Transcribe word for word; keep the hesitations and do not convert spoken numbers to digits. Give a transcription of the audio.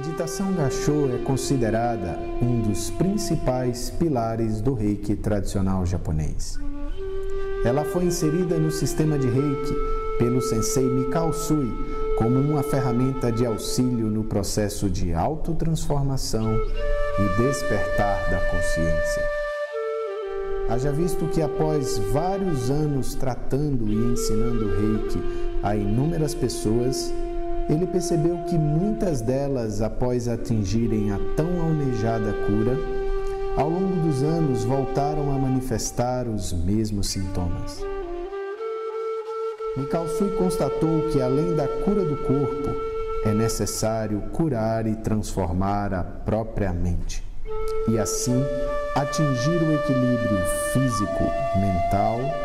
meditação Gassho é considerada um dos principais pilares do Reiki tradicional japonês. Ela foi inserida no sistema de Reiki pelo Sensei Mikao Usui como uma ferramenta de auxílio no processo de autotransformação e despertar da consciência. Haja visto que após vários anos tratando e ensinando Reiki a inúmeras pessoas, ele percebeu que muitas delas, após atingirem a tão almejada cura, ao longo dos anos voltaram a manifestar os mesmos sintomas. Mikao Usui constatou que, além da cura do corpo, é necessário curar e transformar a própria mente, e assim atingir o equilíbrio físico, mental